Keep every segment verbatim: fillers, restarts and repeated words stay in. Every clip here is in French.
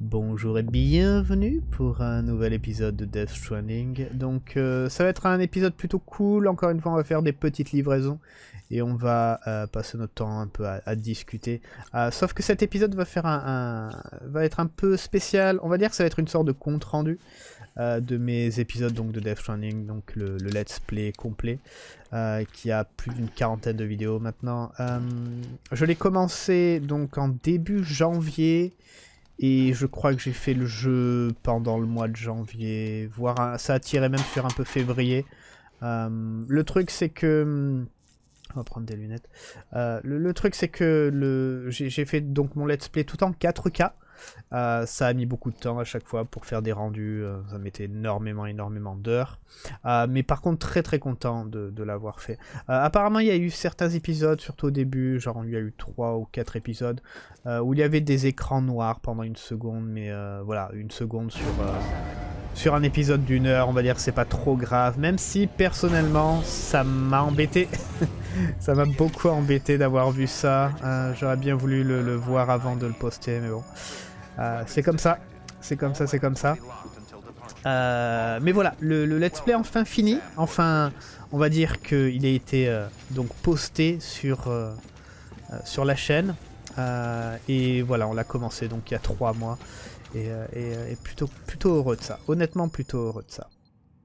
Bonjour et bienvenue pour un nouvel épisode de Death Stranding. Donc euh, ça va être un épisode plutôt cool, encore une fois on va faire des petites livraisons et on va euh, passer notre temps un peu à, à discuter. Euh, sauf que cet épisode va, faire un, un, va être un peu spécial, on va dire que ça va être une sorte de compte rendu euh, de mes épisodes donc, de Death Stranding, donc le, le let's play complet, euh, qui a plus d'une quarantaine de vidéos maintenant. Euh, je l'ai commencé donc en début janvier. Et je crois que j'ai fait le jeu pendant le mois de janvier, voire un, ça a tiré même sur un peu février. Euh, le truc c'est que... On va prendre des lunettes. Euh, le, le truc c'est que le, j'ai fait donc mon let's play tout en quatre K. Euh, ça a mis beaucoup de temps à chaque fois pour faire des rendus, euh, ça mettait énormément énormément d'heures, euh, mais par contre très très content de, de l'avoir fait. Euh, apparemment il y a eu certains épisodes, surtout au début, genre il y a eu trois ou quatre épisodes, euh, où il y avait des écrans noirs pendant une seconde, mais euh, voilà, une seconde sur, euh, sur un épisode d'une heure, on va dire que c'est pas trop grave, même si personnellement ça m'a embêté. Ça m'a beaucoup embêté d'avoir vu ça, euh, j'aurais bien voulu le, le voir avant de le poster, mais bon. Euh, c'est comme ça, c'est comme ça, c'est comme ça. Euh, mais voilà, le, le let's play enfin fini. Enfin, on va dire qu'il a été euh, donc posté sur, euh, euh, sur la chaîne. Euh, et voilà, on l'a commencé donc il y a trois mois. Et, euh, et, et plutôt, plutôt heureux de ça. Honnêtement, plutôt heureux de ça.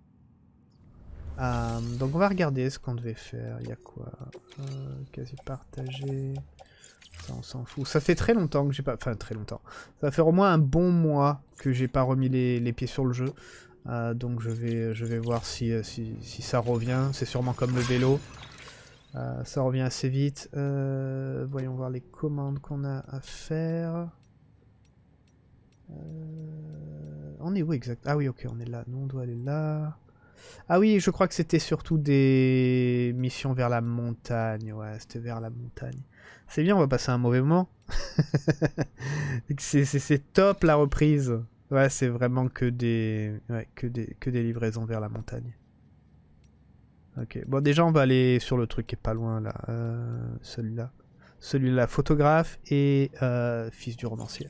Euh, donc on va regarder ce qu'on devait faire. Il y a quoi euh, quasi partagé. Ça, on s'en fout. Ça fait très longtemps que j'ai pas... Enfin, très longtemps. Ça va faire au moins un bon mois que j'ai pas remis les, les pieds sur le jeu. Euh, donc je vais, je vais voir si, si, si ça revient. C'est sûrement comme le vélo. Euh, ça revient assez vite. Euh, voyons voir les commandes qu'on a à faire. Euh, on est où exact? Ah oui, ok, on est là. Nous, on doit aller là. Ah oui, je crois que c'était surtout des missions vers la montagne. Ouais, c'était vers la montagne. C'est bien, on va passer un mauvais moment. C'est top la reprise. Ouais, c'est vraiment que des... Ouais, que des... que des livraisons vers la montagne. Ok, bon déjà on va aller sur le truc qui est pas loin là. Euh, celui-là. Celui-là, photographe et euh, fils du romancier.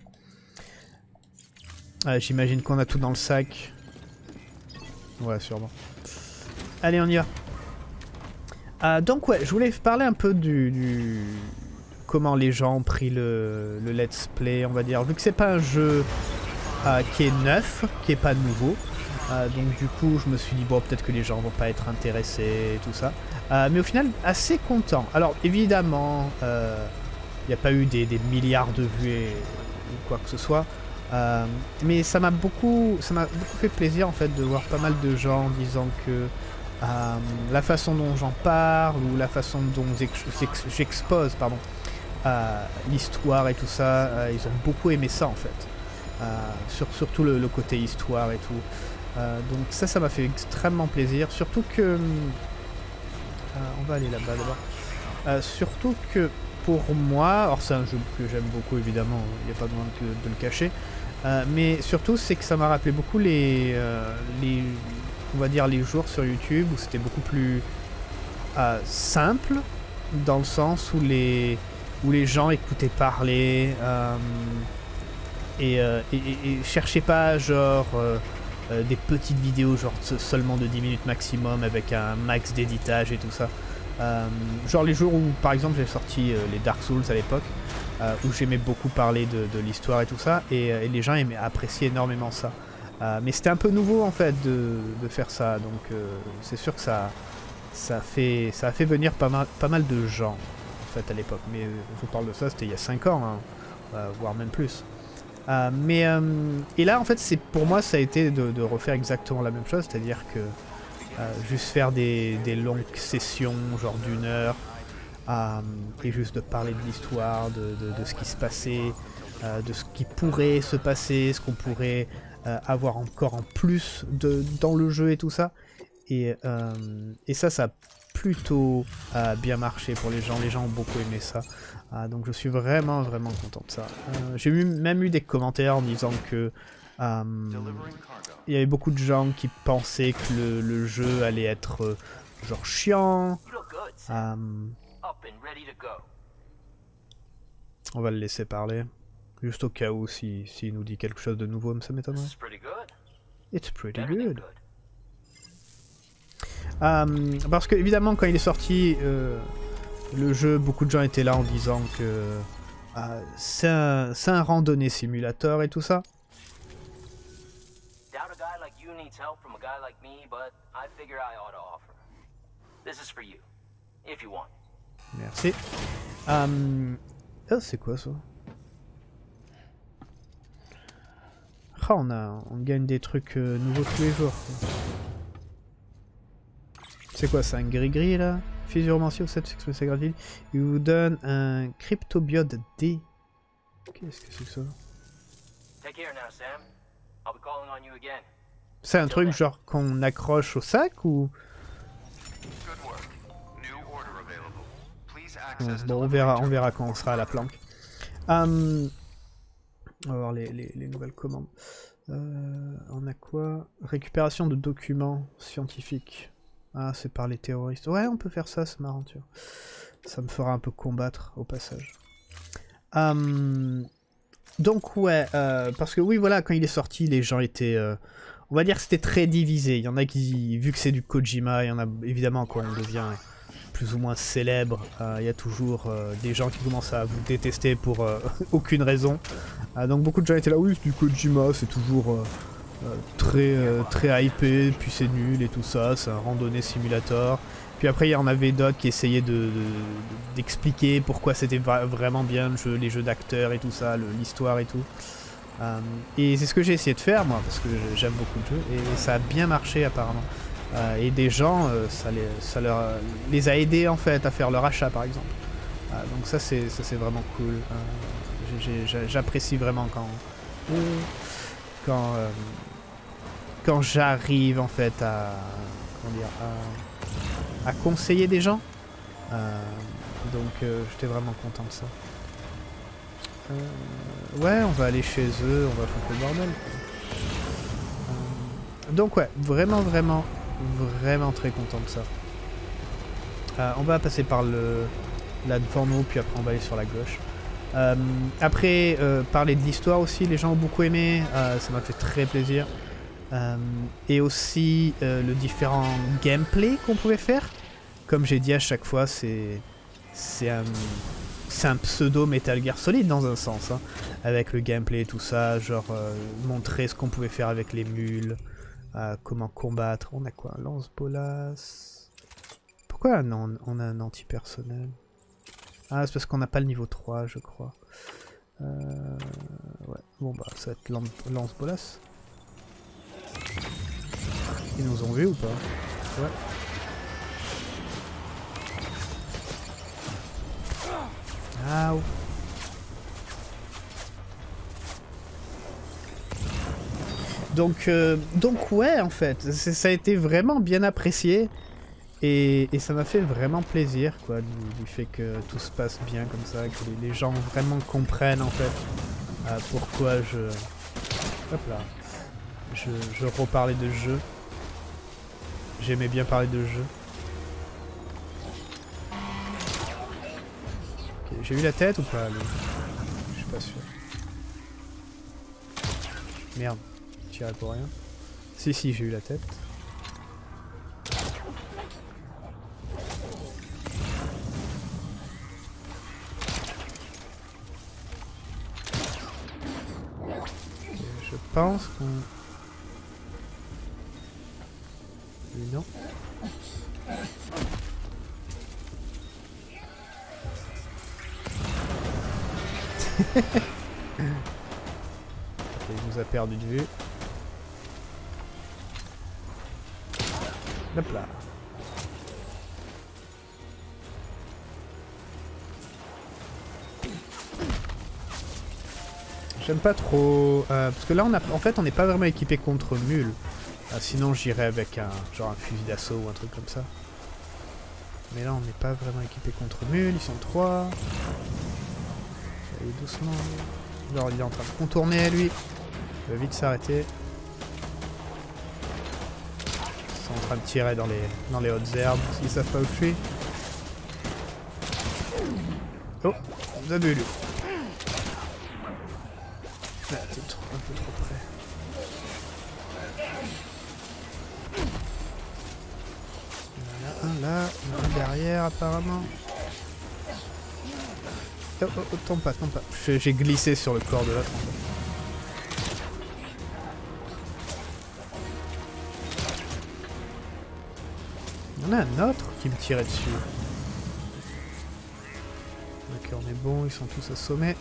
Ah, j'imagine qu'on a tout dans le sac. Ouais, sûrement. Allez, on y va. Euh, donc ouais, je voulais parler un peu du, du... comment les gens ont pris le, le let's play, on va dire. Vu que c'est pas un jeu euh, qui est neuf, qui est pas nouveau, euh, donc du coup je me suis dit bon peut-être que les gens vont pas être intéressés et tout ça. Euh, mais au final assez content. Alors évidemment, il euh, n'y a pas eu des, des milliards de vues et, ou quoi que ce soit. Euh, mais ça m'a beaucoup, ça m'a beaucoup fait plaisir en fait de voir pas mal de gens disant que euh, la façon dont j'en parle ou la façon dont j'expose pardon euh, l'histoire et tout ça, euh, ils ont beaucoup aimé ça en fait. Euh, sur, surtout le, le côté histoire et tout. Euh, donc ça, ça m'a fait extrêmement plaisir. Surtout que... Euh, on va aller là-bas d'abord. Euh, surtout que pour moi, alors c'est un jeu que j'aime beaucoup évidemment, il n'y a pas besoin de, de le cacher. Euh, mais surtout c'est que ça m'a rappelé beaucoup les, euh, les, on va dire les jours sur YouTube où c'était beaucoup plus euh, simple dans le sens où les, où les gens écoutaient parler euh, et, euh, et, et, et cherchaient pas genre euh, euh, des petites vidéos genre seulement de dix minutes maximum avec un max d'éditage et tout ça. Euh, genre les jours où par exemple j'ai sorti euh, les Dark Souls à l'époque. Euh, où j'aimais beaucoup parler de, de l'histoire et tout ça, et, et les gens aimaient, appréciaient énormément ça. Euh, mais c'était un peu nouveau en fait de, de faire ça, donc euh, c'est sûr que ça, ça, fait, ça a fait venir pas mal, pas mal de gens en fait à l'époque. Mais euh, je vous parle de ça, c'était il y a cinq ans, hein, euh, voire même plus. Euh, mais euh, et là en fait, c'est pour moi ça a été de, de refaire exactement la même chose, c'est-à-dire que euh, juste faire des, des longues sessions, genre d'une heure. Euh, et juste de parler de l'histoire, de, de, de ce qui se passait, euh, de ce qui pourrait se passer, ce qu'on pourrait euh, avoir encore en plus de, dans le jeu et tout ça. Et, euh, et ça, ça a plutôt euh, bien marché pour les gens. Les gens ont beaucoup aimé ça. Euh, donc je suis vraiment, vraiment content de ça. Euh, J'ai même eu des commentaires en disant que euh, il y avait beaucoup de gens qui pensaient que le, le jeu allait être euh, genre chiant. Euh, On va le laisser parler. Juste au cas où, s'il si, si nous dit quelque chose de nouveau, ça m'étonnerait. It's pretty good. Um, parce que, évidemment, quand il est sorti, euh, le jeu, beaucoup de gens étaient là en disant que euh, c'est un, un randonnée simulator et tout ça. Merci. Um, oh, c'est quoi ça? Oh, on, a, on gagne des trucs euh, nouveaux tous les jours. C'est quoi, c'est un gris-gris là? Fusion romancier au sept expressé gratuit. Il vous donne un cryptobiode D. Qu'est-ce que c'est que ça? C'est un truc genre qu'on accroche au sac ou? Bon, on verra, on verra quand on sera à la planque. Um, on va voir les, les, les nouvelles commandes. Euh, on a quoi? Récupération de documents scientifiques. Ah, c'est par les terroristes. Ouais, on peut faire ça, c'est marrant, tu vois. Ça me fera un peu combattre au passage. Um, donc ouais, euh, parce que oui, voilà, quand il est sorti, les gens étaient... Euh, on va dire que c'était très divisé. Il y en a qui, vu que c'est du Kojima, il y en a évidemment quand on devient plus ou moins célèbre, euh, il y a toujours euh, des gens qui commencent à vous détester pour euh, aucune raison. Euh, donc beaucoup de gens étaient là, oui, c'est du Kojima, c'est toujours euh, euh, très, euh, très hypé, puis c'est nul et tout ça, c'est un randonnée simulator. Puis après il y en avait d'autres qui essayaient de, d'expliquer de, pourquoi c'était vraiment bien le jeu, les jeux d'acteurs et tout ça, l'histoire et tout. Euh, et c'est ce que j'ai essayé de faire moi, parce que j'aime beaucoup le jeu, et ça a bien marché apparemment. Euh, et des gens, euh, ça, les, ça leur, les a aidés en fait à faire leur achat par exemple. Euh, donc ça c'est vraiment cool. Euh, J'apprécie vraiment quand quand, euh, quand j'arrive en fait à, comment dire, à, à conseiller des gens. Euh, donc euh, j'étais vraiment content de ça. Euh, ouais, on va aller chez eux, on va foutre le bordel. Euh, donc ouais, vraiment vraiment vraiment très content de ça. Euh, on va passer par le là devant nous, puis après on va aller sur la gauche. Euh, après, euh, parler de l'histoire aussi, les gens ont beaucoup aimé, euh, ça m'a fait très plaisir. Euh, et aussi euh, le différent gameplay qu'on pouvait faire. Comme j'ai dit à chaque fois, c'est c'est un, un pseudo Metal Gear Solid dans un sens, hein, avec le gameplay et tout ça, genre euh, montrer ce qu'on pouvait faire avec les mules. Euh, comment combattre. On a quoi? Un lance-bolas. Pourquoi non, on a un anti-personnel? Ah, c'est parce qu'on n'a pas le niveau trois, je crois. Euh, ouais. Bon, bah, ça va être lance-bolas. Ils nous ont vu ou pas? Ouais. Ah, oh. Donc, euh, donc ouais, en fait, ça a été vraiment bien apprécié et, et ça m'a fait vraiment plaisir, quoi, du, du fait que tout se passe bien comme ça, que les, les gens vraiment comprennent, en fait, euh, pourquoi je... Hop là. Je, je reparlais de jeu. J'aimais bien parler de jeu. Okay, j'ai eu la tête ou pas, lui? Je suis pas sûr. Merde. Tiré pour rien. Si, si, j'ai eu la tête. Et je pense qu'on... Lui, non. Il nous a perdu de vue. Hop là. J'aime pas trop... Euh, parce que là, on a, en fait, on n'est pas vraiment équipé contre mule. Ah, sinon, j'irais avec un genre un fusil d'assaut ou un truc comme ça. Mais là, on n'est pas vraiment équipé contre mule. Ils sont trois. Allez, doucement. Genre, il est en train de contourner, lui. Il va vite s'arrêter. Ils sont en train de tirer dans les, dans les hautes herbes, s'ils savent pas où je suis. Oh, vous avez vu lui. T'es un peu trop près. Il y en a un là, il y en a un derrière apparemment. Oh, oh, oh, tombe pas, tombe pas. J'ai glissé sur le corps de l'autre. Il y en a un autre qui me tirait dessus. Ok, on est bon, ils sont tous assommés.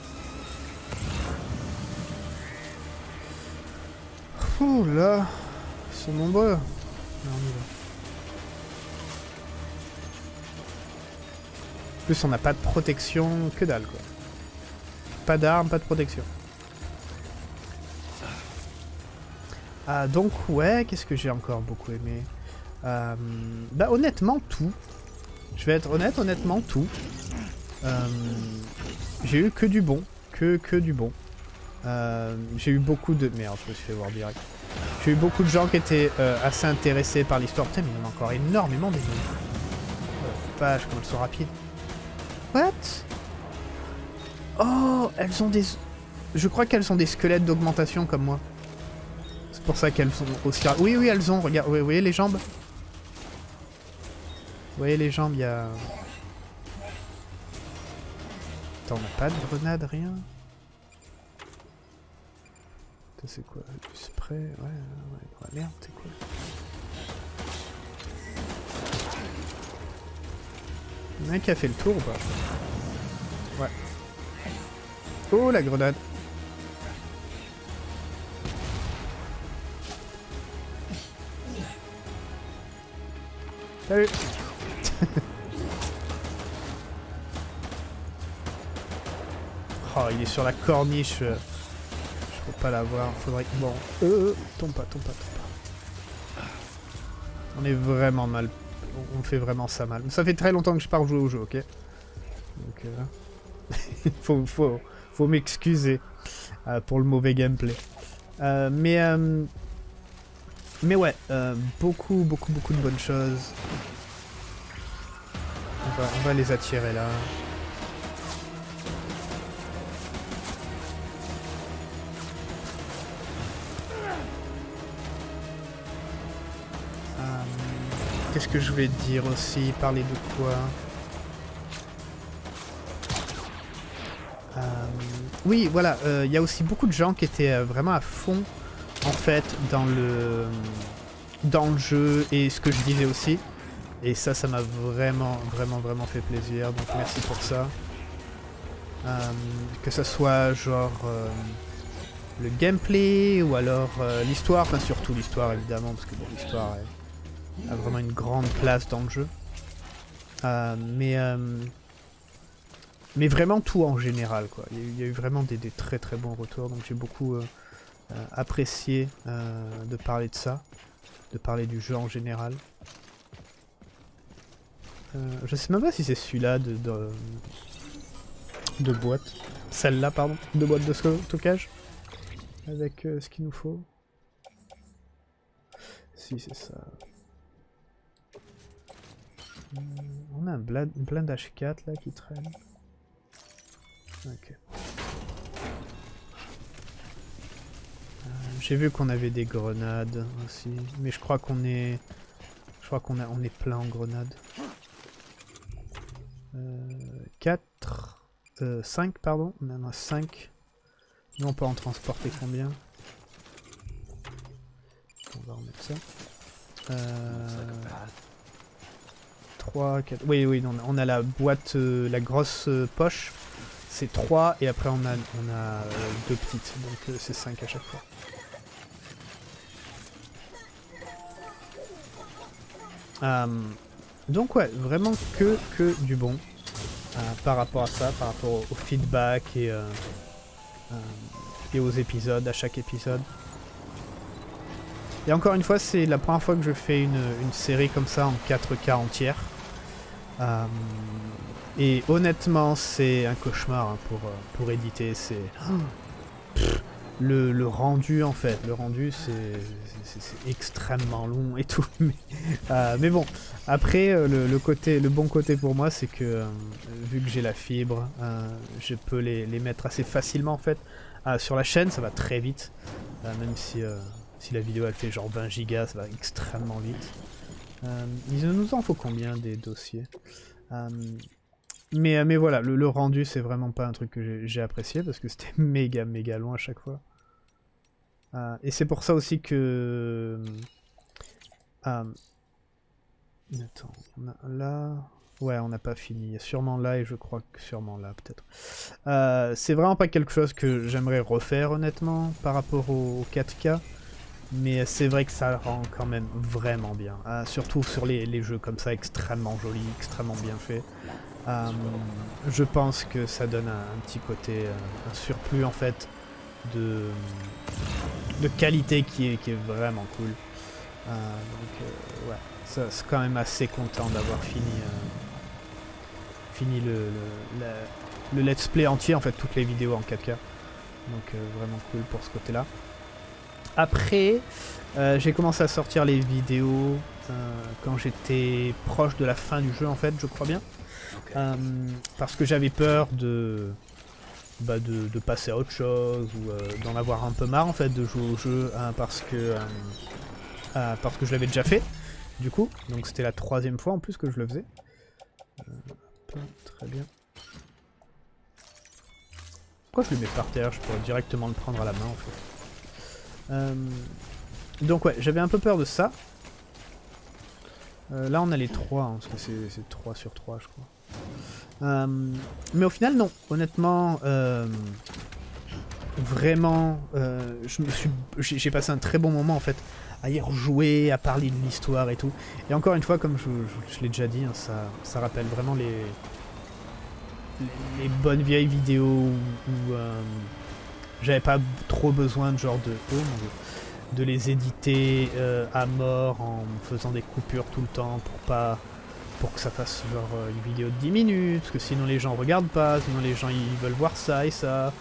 Ouh là, ils sont nombreux. Là, on y va. En plus, on n'a pas de protection, que dalle quoi. Pas d'armes, pas de protection. Ah, donc ouais, qu'est-ce que j'ai encore beaucoup aimé euh, Bah honnêtement tout. Je vais être honnête, honnêtement tout. Euh, j'ai eu que du bon, que que du bon. Euh, j'ai eu beaucoup de... Merde, je me suis fait voir direct. J'ai eu beaucoup de gens qui étaient euh, assez intéressés par l'histoire. Putain, mais il y en a encore énormément des ennemis. Oh, vache, comme elles sont rapides. What? Oh, elles ont des... Je crois qu'elles ont des squelettes d'augmentation comme moi. C'est pour ça qu'elles sont aussi... Oui, oui, elles ont, regarde, vous voyez les jambes? Vous voyez les jambes, il y a... Attends, on n'a pas de grenade, rien? C'est quoi? Du spray? Ouais, ouais, ouais, merde, c'est quoi? Il y en a un qui a fait le tour ou pas? Ouais. Oh, la grenade! Salut! Oh, il est sur la corniche. Je peux pas l'avoir. Faudrait que... Bon. Euh, tombe pas, tombe pas, tombe pas. On est vraiment mal. On fait vraiment ça mal. Ça fait très longtemps que je n'ai pas rejoué au jeu, ok? Donc, euh... faut, faut, faut m'excuser euh, pour le mauvais gameplay. Euh, mais... Euh... Mais ouais, euh, beaucoup, beaucoup, beaucoup de bonnes choses. On va, on va les attirer là. Euh, Qu'est-ce que je voulais te dire aussi? Parler de quoi? euh, Oui, voilà, il euh, y a aussi beaucoup de gens qui étaient euh, vraiment à fond en fait dans le dans le jeu et ce que je disais aussi, et ça ça m'a vraiment vraiment vraiment fait plaisir, donc merci pour ça. Euh, que ça soit genre euh, le gameplay ou alors euh, l'histoire, enfin surtout l'histoire évidemment, parce que bon, l'histoire a vraiment une grande place dans le jeu, euh, mais euh, mais vraiment tout en général quoi. Il y a eu, il y a eu vraiment des, des très très bons retours, donc j'ai beaucoup euh, Euh, apprécié euh, de parler de ça, de parler du jeu en général. Euh, je sais même pas si c'est celui-là de, de, de boîte, celle-là pardon, de boîte de stockage, avec euh, ce qu'il nous faut. Si c'est ça. Euh, on a un blind, blind H quatre là qui traîne. Ok. J'ai vu qu'on avait des grenades aussi, mais je crois qu'on est, je crois qu'on a, on est plein en grenades. Euh, quatre, euh, cinq pardon, on en a cinq. Nous on peut en transporter combien? On va remettre ça. Euh, trois, quatre. Oui oui, on a, on a la boîte, euh, la grosse euh, poche. C'est trois et après on a, on a euh, deux petites, donc euh, c'est cinq à chaque fois. Euh, donc ouais, vraiment que, que du bon euh, par rapport à ça, par rapport au, au feedback et, euh, euh, et aux épisodes, à chaque épisode. Et encore une fois, c'est la première fois que je fais une, une série comme ça en quatre K entière. Euh, et honnêtement, c'est un cauchemar hein, pour, pour éditer. C'est... le, le rendu en fait. Le rendu c'est extrêmement long et tout. Mais, euh, mais bon, après euh, le, le, côté, le bon côté pour moi c'est que euh, vu que j'ai la fibre, euh, je peux les, les mettre assez facilement en fait. Euh, sur la chaîne ça va très vite, euh, même si, euh, si la vidéo elle fait genre vingt gigas, ça va extrêmement vite. Euh, il nous en faut combien des dossiers? euh, mais, mais voilà, le, le rendu c'est vraiment pas un truc que j'ai apprécié parce que c'était méga méga long à chaque fois. Euh, et c'est pour ça aussi que... Euh, attends, on a là... Ouais, on n'a pas fini. Il y a sûrement là et je crois que sûrement là peut-être. Euh, c'est vraiment pas quelque chose que j'aimerais refaire honnêtement par rapport au quatre K. Mais c'est vrai que ça rend quand même vraiment bien. Euh, surtout sur les, les jeux comme ça, extrêmement jolis, extrêmement bien faits. Euh, je pense que ça donne un, un petit côté, euh, un surplus en fait de, de qualité qui est, qui est vraiment cool. Euh, donc euh, ouais, c'est quand même assez content d'avoir fini, euh, fini le, le, la, le let's play entier, en fait toutes les vidéos en quatre K. Donc euh, vraiment cool pour ce côté-là. Après, euh, j'ai commencé à sortir les vidéos euh, quand j'étais proche de la fin du jeu en fait, je crois bien. Euh, parce que j'avais peur de, bah de, de passer à autre chose ou euh, d'en avoir un peu marre en fait de jouer au jeu hein, parce que euh, euh, parce que je l'avais déjà fait du coup. Donc c'était la troisième fois en plus que je le faisais. Euh, très bien. Pourquoi je le mets par terre? Je pourrais directement le prendre à la main en fait. Euh, donc ouais, j'avais un peu peur de ça. Euh, là on a les trois, hein, parce que c'est trois sur trois je crois. Euh, mais au final non, honnêtement, euh, vraiment, euh, je me suis, j'ai passé un très bon moment en fait à y rejouer, à parler de l'histoire et tout. Et encore une fois, comme je, je, je l'ai déjà dit, hein, ça, ça rappelle vraiment les, les, les bonnes vieilles vidéos où, où euh, j'avais pas trop besoin de genre de, oh mon Dieu, de les éditer euh, à mort en faisant des coupures tout le temps pour pas pour que ça fasse genre une vidéo de dix minutes, parce que sinon les gens regardent pas, sinon les gens ils veulent voir ça et ça.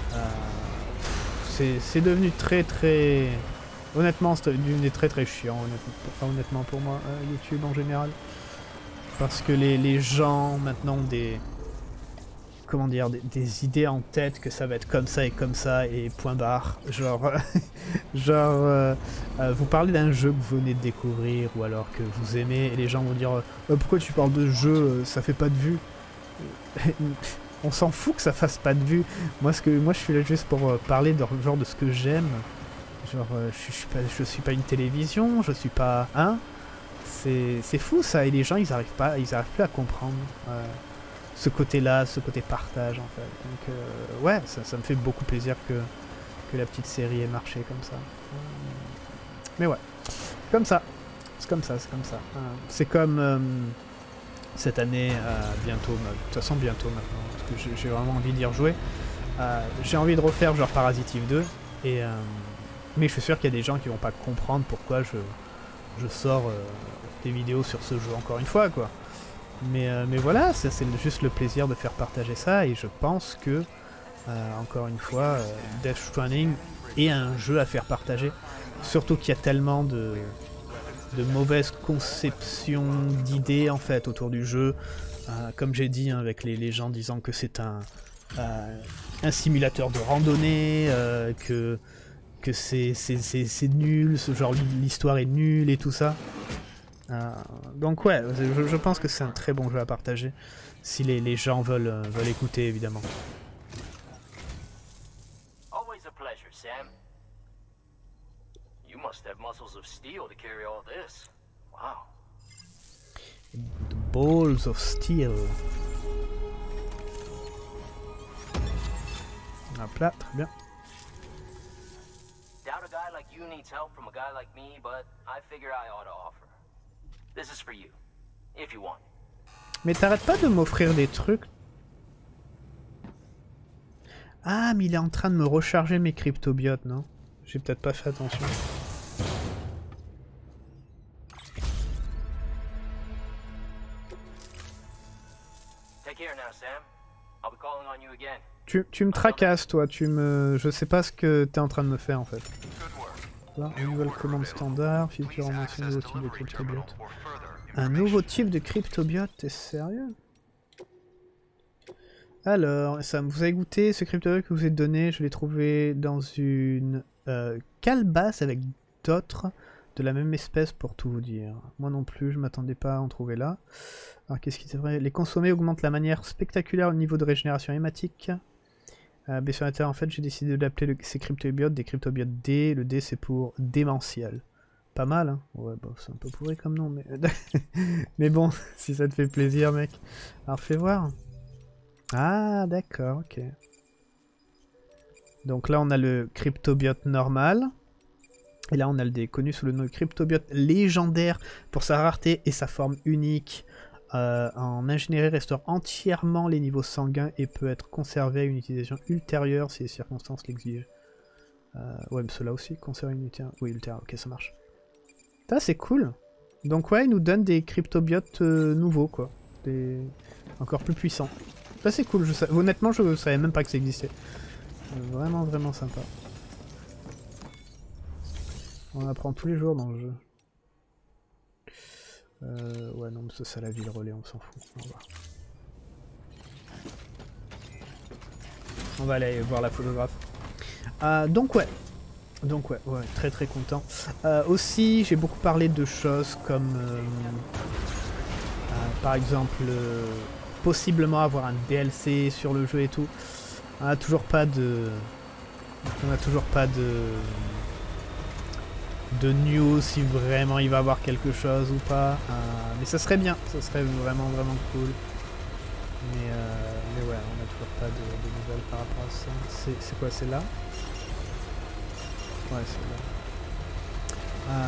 Euh, c'est devenu très très... Honnêtement, c'est devenu très très chiant, honnêtement, enfin, honnêtement pour moi, euh, YouTube en général. Parce que les, les gens maintenant ont des... Comment dire, des, des idées en tête que ça va être comme ça et comme ça et point barre. Genre, genre euh, euh, vous parlez d'un jeu que vous venez de découvrir ou alors que vous aimez et les gens vont dire euh, pourquoi tu parles de ce jeu, ça fait pas de vues. On s'en fout que ça fasse pas de vues. Moi, ce que, moi je suis là juste pour euh, parler de, genre de ce que j'aime. Genre, euh, je, je, suis pas, je suis pas une télévision, je suis pas... Hein? C'est fou ça et les gens ils arrivent pas, ils arrivent plus à comprendre. Euh, ce côté-là, ce côté partage en fait. Donc euh, ouais, ça, ça me fait beaucoup plaisir que, que la petite série ait marché comme ça. Euh, mais ouais, comme ça. C'est comme ça, c'est comme ça. Euh, c'est comme euh, cette année, euh, bientôt, de toute façon bientôt maintenant, parce que j'ai vraiment envie d'y rejouer. Euh, j'ai envie de refaire genre Parasite Eve deux, et, euh, mais je suis sûr qu'il y a des gens qui vont pas comprendre pourquoi je, je sors euh, des vidéos sur ce jeu encore une fois, quoi. Mais, euh, mais voilà, c'est juste le plaisir de faire partager ça, et je pense que, euh, encore une fois, euh, Death Stranding est un jeu à faire partager. Surtout qu'il y a tellement de, de mauvaises conceptions d'idées, en fait, autour du jeu. Euh, comme j'ai dit, hein, avec les, les gens disant que c'est un, euh, un simulateur de randonnée, euh, que, que c'est nul, ce genre l'histoire est nulle et tout ça. Euh, donc ouais, je, je pense que c'est un très bon jeu à partager, si les, les gens veulent, euh, veulent écouter évidemment. Always a pleasure, Sam. You must have muscles of steel to carry all this. Wow. The balls of steel. Hop là, très bien. Doubt a guy like you needs help from a guy like me, but I figure I ought to offer. This is for you, if you want. Mais t'arrêtes pas de m'offrir des trucs. Ah, mais il est en train de me recharger mes cryptobiotes, non? J'ai peut-être pas fait attention. Tu, tu me tracasses, toi. Tu me... Je sais pas ce que t'es en train de me faire, en fait. Là, une nouvelle commande standard. Future mention, nouveau type de cryptobiote. Un nouveau type de cryptobiote, t'es sérieux? Alors, ça, vous avez goûté ce cryptobiote que je vous ai donné? Je l'ai trouvé dans une euh, calebasse avec d'autres de la même espèce, pour tout vous dire. Moi non plus, je m'attendais pas à en trouver là. Alors, qu'est-ce qui devrait... Les consommer augmentent la manière spectaculaire au niveau de régénération hématique. Euh, B sur la Terre, en fait, j'ai décidé de l'appeler ces cryptobiotes des cryptobiotes D. Le D, c'est pour démentiel. Pas mal, hein? Ouais, bon, c'est un peu pourri comme nom, mais... mais bon, si ça te fait plaisir, mec. Alors, fais voir. Ah, d'accord, ok. Donc là, on a le cryptobiote normal. Et là, on a le D, connu sous le nom de cryptobiote légendaire pour sa rareté et sa forme unique. Euh, en ingénierie, restaure entièrement les niveaux sanguins et peut être conservé à une utilisation ultérieure si les circonstances l'exigent. Euh, ouais, mais cela aussi, conserver une ultérieure. Oui, ultérieure, ok, ça marche. Ça, c'est cool. Donc ouais, il nous donne des cryptobiotes euh, nouveaux, quoi. Des... Encore plus puissants. Ça, c'est cool. Je sais... Honnêtement, je savais même pas que ça existait. Euh, vraiment, vraiment sympa. On apprend tous les jours dans le jeu. Euh, ouais, non, mais ça, c'est la ville relais, on s'en fout. On va. on va aller voir la photographe. Euh, donc, ouais. Donc, ouais, ouais, très très content. Euh, aussi, j'ai beaucoup parlé de choses comme, euh, euh, par exemple, euh, possiblement avoir un D L C sur le jeu et tout. On n'a toujours pas de... On n'a toujours pas de... de news si vraiment il va avoir quelque chose ou pas. Euh, mais ça serait bien, ça serait vraiment vraiment cool. Mais, euh, mais ouais, on n'a toujours pas de, de nouvelles par rapport à ça. C'est quoi, c'est là? Ouais, c'est là. Euh,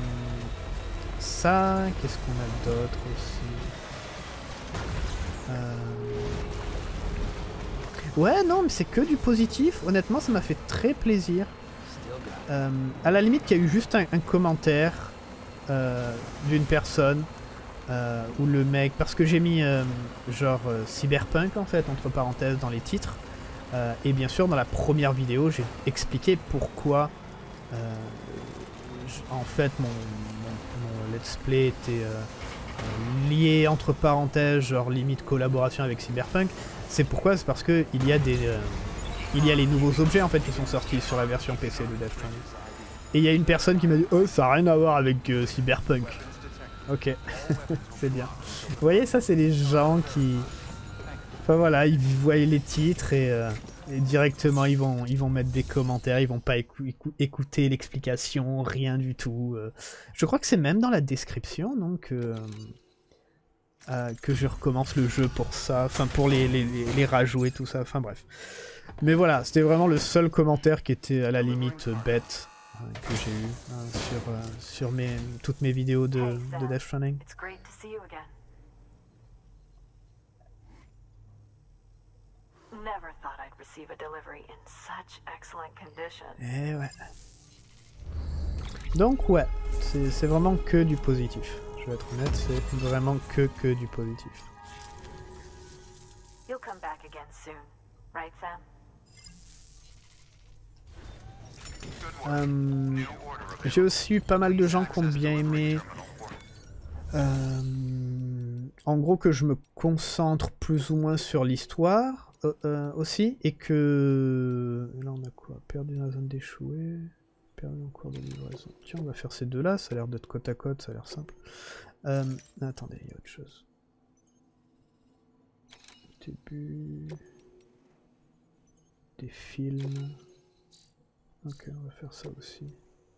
ça, qu'est-ce qu'on a d'autre aussi? euh... Ouais, non, mais c'est que du positif. Honnêtement, ça m'a fait très plaisir. Euh, à la limite, il y a eu juste un, un commentaire euh, d'une personne euh, où le mec... Parce que j'ai mis euh, genre euh, Cyberpunk, en fait, entre parenthèses, dans les titres. Euh, et bien sûr, dans la première vidéo, j'ai expliqué pourquoi... Euh, en fait, mon, mon, mon let's play était euh, lié entre parenthèses, genre limite collaboration avec Cyberpunk. C'est pourquoi, c'est parce que il y a des, euh, il y a les nouveaux objets en fait qui sont sortis sur la version P C de Death Stranding. Et il y a une personne qui m'a dit, oh, ça n'a rien à voir avec euh, Cyberpunk. Ok, c'est bien. Vous voyez, ça, c'est les gens qui, enfin voilà, ils voient les titres et euh, Et directement, ils vont, ils vont mettre des commentaires, ils vont pas écou écou écouter l'explication, rien du tout. Euh, je crois que c'est même dans la description, donc euh, euh, que je recommence le jeu pour ça, enfin pour les, les, les, les rajouts et tout ça, enfin bref. Mais voilà, c'était vraiment le seul commentaire qui était à la limite bête euh, que j'ai eu euh, sur, euh, sur mes, toutes mes vidéos de, de Death Stranding. Never thought I'd receive a delivery in such excellent condition. Et ouais. Donc ouais, c'est vraiment que du positif. Je vais être honnête, c'est vraiment que que du positif. You'll come back again soon, right, Sam? Euh, J'ai aussi eu pas mal de gens qui ont bien aimé. Euh, en gros que je me concentre plus ou moins sur l'histoire. Euh, euh, aussi, et que... Là on a quoi? Perdu dans la zone d'échouer, perdu en cours de livraison. Tiens, on va faire ces deux-là, ça a l'air d'être côte à côte, ça a l'air simple. Euh, attendez, il y a autre chose. Début... Des films... Ok, on va faire ça aussi.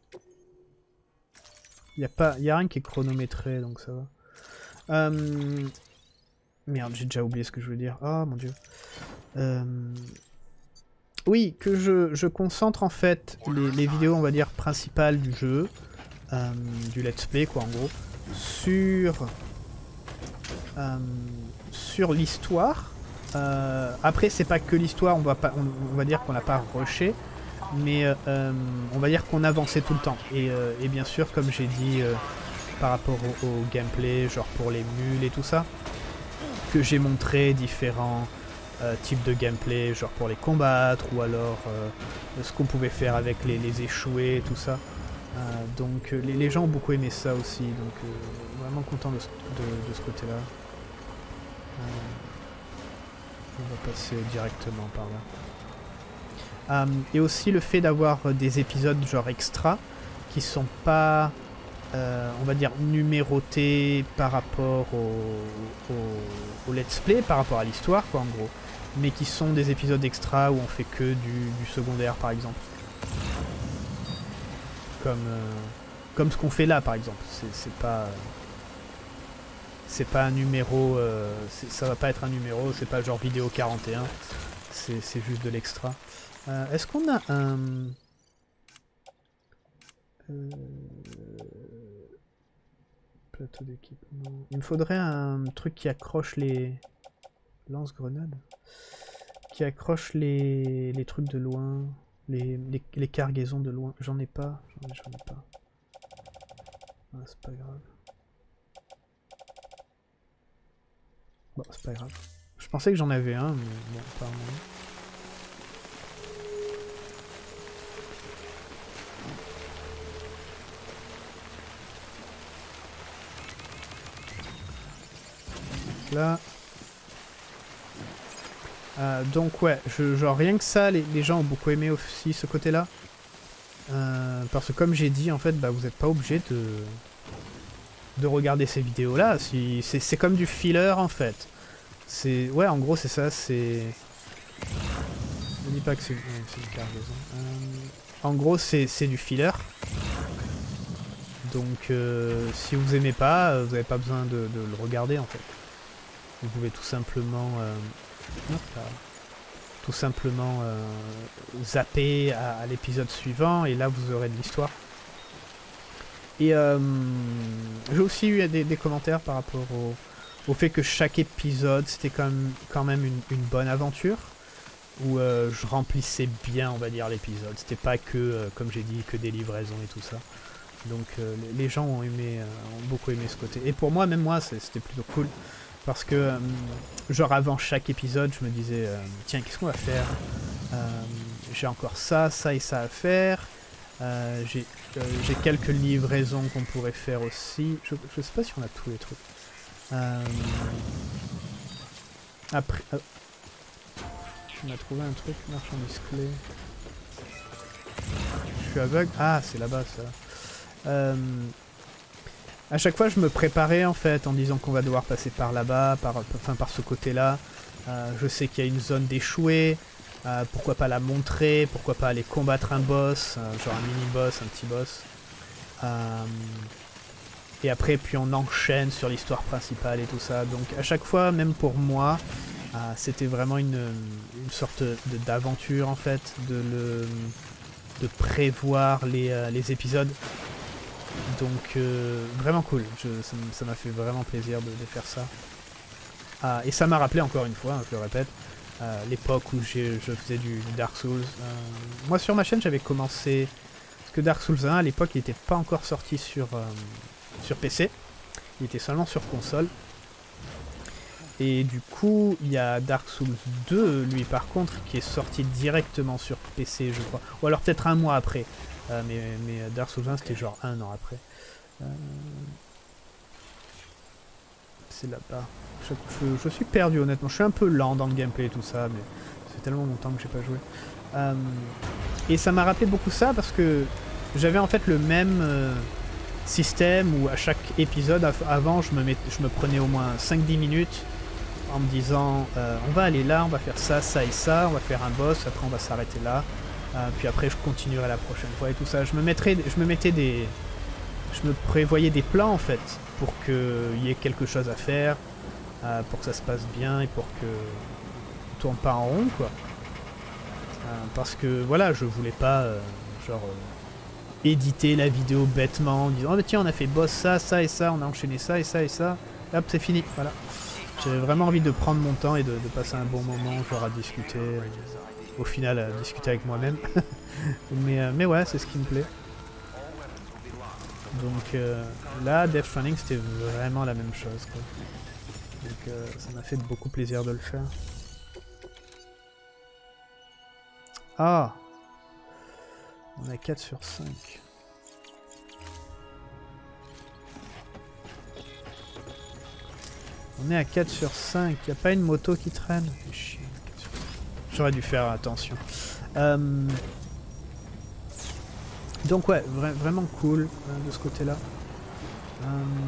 Il n'y a pas... Y a rien qui est chronométré, donc ça va. Euh... Merde, j'ai déjà oublié ce que je voulais dire. Ah, mon dieu. Euh... Oui, que je, je concentre en fait les, les vidéos, on va dire, principales du jeu, euh, du let's play, quoi, en gros, sur, euh, sur l'histoire. Euh, après, c'est pas que l'histoire, on va pas, on, on va dire qu'on n'a pas rushé, mais euh, on va dire qu'on avançait tout le temps. Et, euh, et bien sûr, comme j'ai dit, euh, par rapport au, au gameplay, genre pour les mules et tout ça, que j'ai montré différents euh, type de gameplay, genre pour les combattre, ou alors euh, ce qu'on pouvait faire avec les, les échoués et tout ça. Euh, donc les, les gens ont beaucoup aimé ça aussi, donc euh, vraiment content de ce, de, de ce côté-là. Euh, on va passer directement par là. Euh, et aussi le fait d'avoir des épisodes genre extra qui sont pas, euh, on va dire, numérotés par rapport au, au, au let's play, par rapport à l'histoire quoi en gros, mais qui sont des épisodes extra où on fait que du, du secondaire par exemple. Comme, euh, comme ce qu'on fait là par exemple, c'est pas c'est pas un numéro, euh, ça va pas être un numéro, c'est pas genre vidéo quarante et un, c'est juste de l'extra. Euh, Est-ce qu'on a un... Euh... Plateau d'équipement... Il me faudrait un truc qui accroche les... Lance-grenades qui accroche les... les trucs de loin. Les, les, les cargaisons de loin. J'en ai pas. J'en ai, ai pas. Ah, c'est pas grave. Bon, c'est pas grave. Je pensais que j'en avais un, mais bon, apparemment. Là. Euh, donc ouais, je, genre rien que ça, les, les gens ont beaucoup aimé aussi ce côté-là. Euh, parce que comme j'ai dit, en fait, bah, vous n'êtes pas obligé de, de regarder ces vidéos-là. Si, c'est comme du filler, en fait. C'est ouais, en gros, c'est ça, c'est... Je dis pas que c'est une cargaison. Euh, en gros, c'est du filler. Donc, euh, si vous aimez pas, vous n'avez pas besoin de, de le regarder, en fait. Vous pouvez tout simplement... Euh, hop là, tout simplement euh, zapper à, à l'épisode suivant et là vous aurez de l'histoire. Et euh, j'ai aussi eu des, des commentaires par rapport au, au fait que chaque épisode c'était quand même, quand même une, une bonne aventure où euh, je remplissais bien on va dire l'épisode. C'était pas que, euh, comme j'ai dit, que des livraisons et tout ça. Donc euh, les, les gens ont, aimé, euh, ont beaucoup aimé ce côté. Et pour moi, même moi, c'était plutôt cool. Parce que, euh, genre avant chaque épisode, je me disais, euh, tiens, qu'est-ce qu'on va faire? euh, J'ai encore ça, ça et ça à faire. Euh, J'ai euh, quelques livraisons qu'on pourrait faire aussi. Je, je sais pas si on a tous les trucs. Euh, après... Euh, on a trouvé un truc, marchandise clé. Je suis aveugle. Ah, c'est là-bas, ça. Euh... À chaque fois, je me préparais en fait en disant qu'on va devoir passer par là-bas, par, enfin par ce côté-là. Euh, je sais qu'il y a une zone d'échoués. Euh, pourquoi pas la montrer? Pourquoi pas aller combattre un boss, euh, genre un mini-boss, un petit boss. Euh, et après, puis on enchaîne sur l'histoire principale et tout ça. Donc à chaque fois, même pour moi, euh, c'était vraiment une, une sorte d'aventure en fait, de, le, de prévoir les, euh, les épisodes. Donc euh, vraiment cool, je, ça m'a fait vraiment plaisir de, de faire ça. Ah, et ça m'a rappelé encore une fois, hein, je le répète, euh, l'époque où je faisais du, du Dark Souls. Euh, moi sur ma chaîne j'avais commencé, parce que Dark Souls un à l'époque il n'était pas encore sorti sur, euh, sur P C, il était seulement sur console. Et du coup il y a Dark Souls deux, lui par contre, qui est sorti directement sur P C je crois, ou alors peut-être un mois après. Euh, mais, mais Dark Souls un c'était genre un an après. Euh... C'est là-bas. Je, je, je suis perdu honnêtement. Je suis un peu lent dans le gameplay et tout ça, mais c'est tellement longtemps que j'ai pas joué. Euh... Et ça m'a rappelé beaucoup ça parce que j'avais en fait le même euh, système où à chaque épisode avant je me, met, je me prenais au moins cinq dix minutes en me disant euh, on va aller là, on va faire ça, ça et ça, on va faire un boss, après on va s'arrêter là. Euh, puis après je continuerai la prochaine fois et tout ça. Je me mettrais, je me mettais des, je me prévoyais des plans en fait pour qu'il y ait quelque chose à faire, euh, pour que ça se passe bien et pour que on tourne pas en rond quoi. Euh, parce que voilà, je voulais pas euh, genre euh, éditer la vidéo bêtement en disant oh, tiens on a fait boss ça, ça et ça, on a enchaîné ça et ça et ça, et hop c'est fini. Voilà. J'avais vraiment envie de prendre mon temps et de, de passer un bon moment genre à discuter. Euh, au final à discuter avec moi-même. mais, euh, mais ouais, c'est ce qui me plaît. Donc euh, là, Death Stranding, c'était vraiment la même chose, quoi. Donc euh, ça m'a fait beaucoup plaisir de le faire. Ah, on a quatre sur cinq. On est à quatre sur cinq. Y a pas une moto qui traîne? J'aurais dû faire attention. Euh... Donc ouais, vra vraiment cool euh, de ce côté-là. Euh...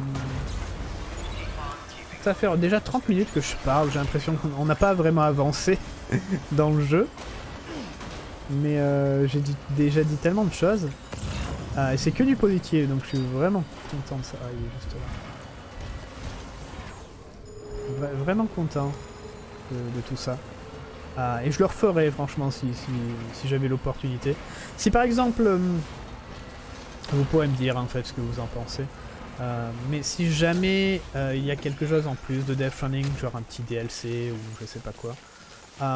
Ça fait déjà trente minutes que je parle. J'ai l'impression qu'on n'a pas vraiment avancé dans le jeu. Mais euh, j'ai déjà dit tellement de choses. Ah, et c'est que du positif, donc je suis vraiment content de ça. Ah, il est juste là. Vra vraiment content de, de tout ça. Ah, et je le referai franchement si, si, si j'avais l'opportunité. Si par exemple, euh, vous pourrez me dire en fait ce que vous en pensez. Euh, mais si jamais euh, il y a quelque chose en plus de Death Stranding, genre un petit D L C ou je sais pas quoi, euh,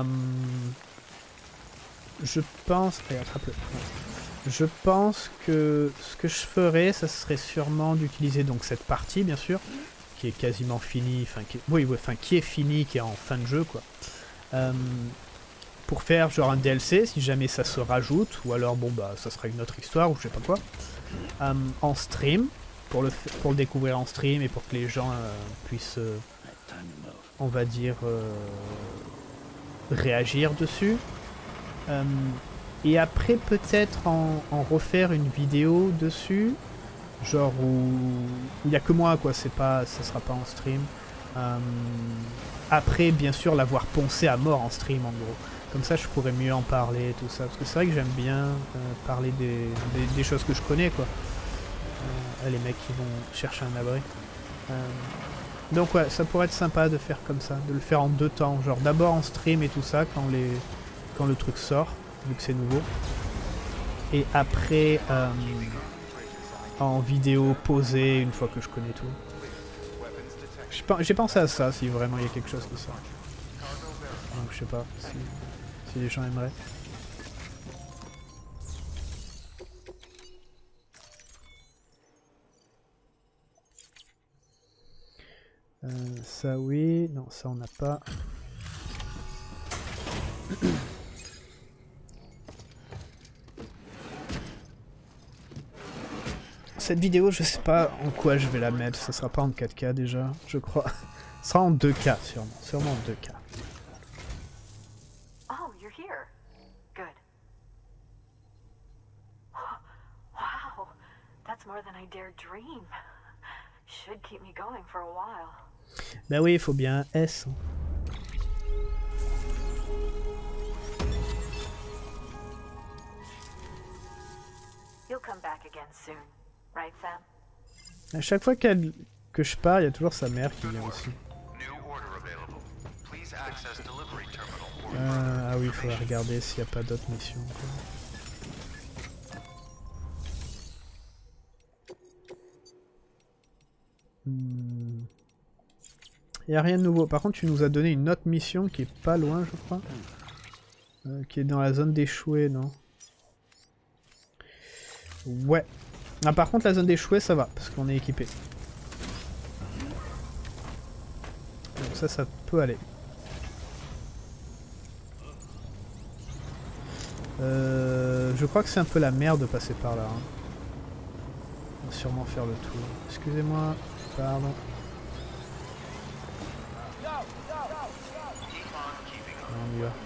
je pense... Allez, attrape-le. Je pense que ce que je ferais, ça serait sûrement d'utiliser donc cette partie, bien sûr, qui est quasiment finie, enfin qui, oui, oui, enfin qui est finie, qui est en fin de jeu, quoi. Euh, pour faire genre un D L C, si jamais ça se rajoute, ou alors bon bah ça sera une autre histoire, ou je sais pas quoi, euh, en stream, pour le, pour le découvrir en stream et pour que les gens euh, puissent, euh, on va dire, euh, réagir dessus. Euh, et après peut-être en, en refaire une vidéo dessus, genre où il n'y a que moi quoi, c'est pas, ça sera pas en stream. Euh, après bien sûr l'avoir poncé à mort en stream en gros. Comme ça je pourrais mieux en parler tout ça, parce que c'est vrai que j'aime bien euh, parler des, des, des choses que je connais quoi. Euh, les mecs qui vont chercher un abri. Euh, donc ouais, ça pourrait être sympa de faire comme ça, de le faire en deux temps, genre d'abord en stream et tout ça quand les quand le truc sort, vu que c'est nouveau, et après euh, en vidéo posée une fois que je connais tout. J'ai pensé à ça si vraiment il y a quelque chose qui sort. Donc je sais pas si, si les gens aimeraient. Euh, ça oui, non ça on n'a pas. Cette vidéo, je sais pas en quoi je vais la mettre, ça sera pas en quatre K déjà, je crois. Ça sera en deux K sûrement, sûrement en deux K. Oh, you're here. Good. Wow, that's more than I dared dream. Should keep me going for a while. Bah oui, il faut bien un S. You'll come back again soon, right, Sam? À chaque fois qu'elle que je pars, il y a toujours sa mère qui vient aussi. Euh, ah oui, il faudra regarder s'il n'y a pas d'autres missions. Hmm. Il n'y a rien de nouveau. Par contre, tu nous as donné une autre mission qui est pas loin, je crois. Euh, qui est dans la zone d'échoués, non? Ouais. Ah, par contre, la zone d'échoués, ça va, parce qu'on est équipé. Donc ça, ça peut aller. Euh, je crois que c'est un peu la merde de passer par là. Hein. On va sûrement faire le tour. Excusez-moi, pardon. On y va.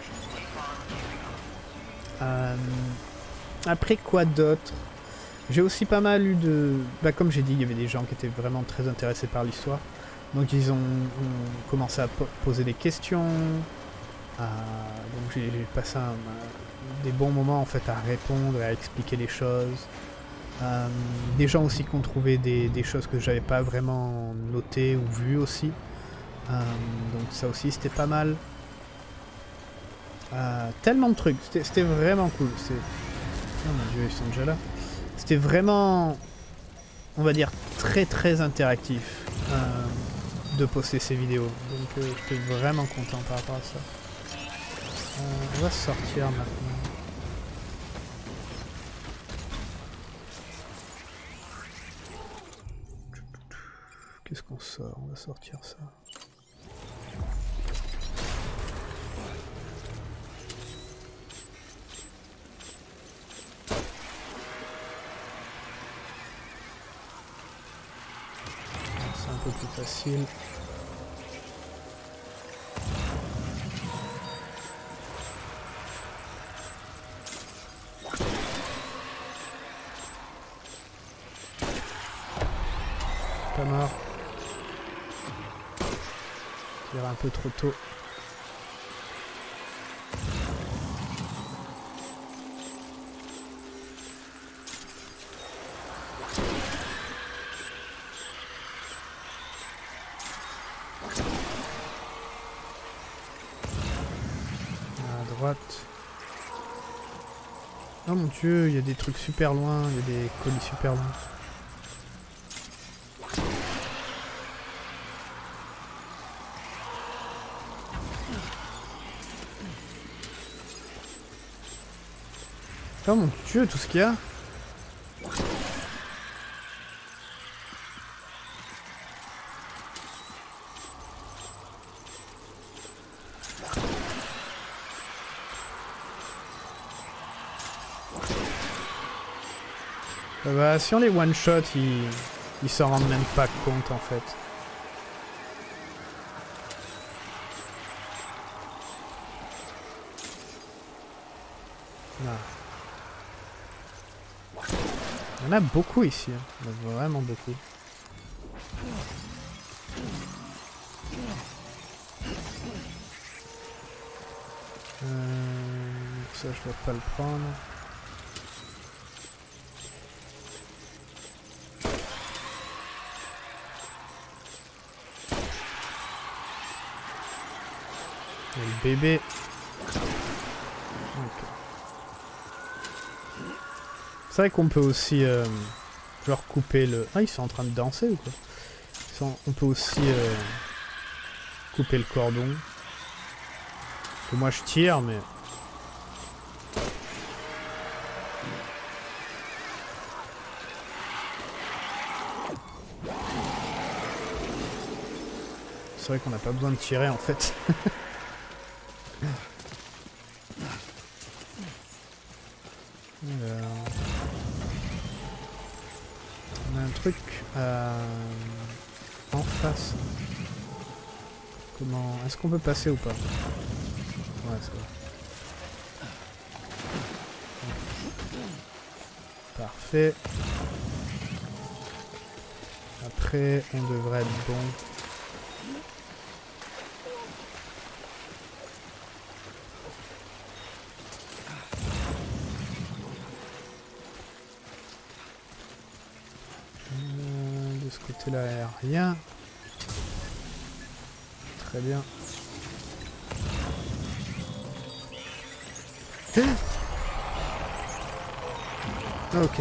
Euh, après quoi d'autre? J'ai aussi pas mal eu de... Bah, comme j'ai dit, il y avait des gens qui étaient vraiment très intéressés par l'histoire. Donc ils ont, ont commencé à po poser des questions. Euh, donc j'ai passé un, un, des bons moments en fait à répondre et à expliquer les choses. Euh, des gens aussi qui ont trouvé des, des choses que j'avais pas vraiment notées ou vues aussi. Euh, donc ça aussi c'était pas mal. Euh, tellement de trucs, c'était vraiment cool. Oh mon dieu, ils sont déjà là. C'était vraiment, on va dire, très très interactif euh, de poster ces vidéos. Donc euh, j'étais vraiment content par rapport à ça. Euh, on va sortir maintenant. Qu'est-ce qu'on sort? On va sortir ça. plus facile. Pas mort. Tire un peu trop tôt. À droite. Oh mon dieu, il y a des trucs super loin, il y a des colis super loin. Oh mon dieu, tout ce qu'il y a. Ça va, si on les one-shot, ils ils s'en rendent même pas compte en fait. Ah. Il y en a beaucoup ici, hein. Il y en a vraiment beaucoup. Euh, ça je dois pas le prendre. Et le bébé. Okay. C'est vrai qu'on peut aussi euh, genre couper le... Ah, ils sont en train de danser ou quoi? Ils sont... On peut aussi euh, couper le cordon. Que moi je tire, mais... C'est vrai qu'on n'a pas besoin de tirer en fait. Alors... On a un truc euh, en face. Comment... Est-ce qu'on peut passer ou pas? Ouais, c'est vrai. Parfait. Après, on devrait être bon. Euh, de ce côté-là, il n'y a rien. Très bien. Ok.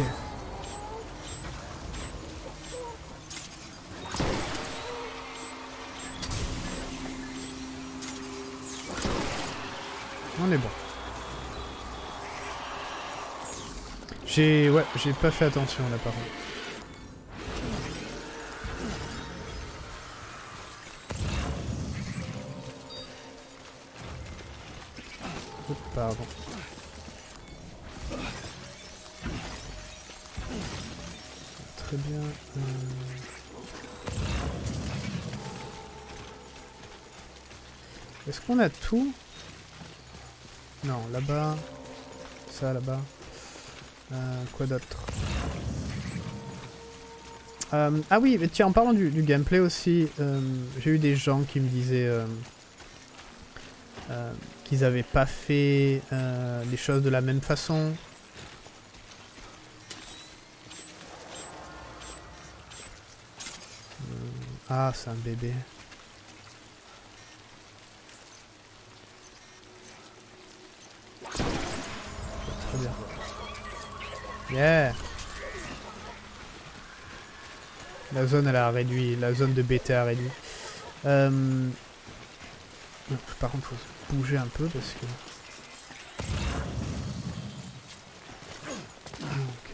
On est bon. J'ai... Ouais, j'ai pas fait attention là par contre. Oh, pardon. Très bien. Euh... Est-ce qu'on a tout? Non, là-bas. Ça, là-bas. Euh, quoi d'autre? euh, Ah oui, mais tiens, en parlant du, du gameplay aussi, euh, j'ai eu des gens qui me disaient euh, euh, qu'ils n'avaient pas fait euh, les choses de la même façon. Ah, c'est un bébé. Très bien. Yeah. La zone, elle a réduit. La zone de bêta a réduit. Euh... Par contre, faut se bouger un peu parce que... Ok.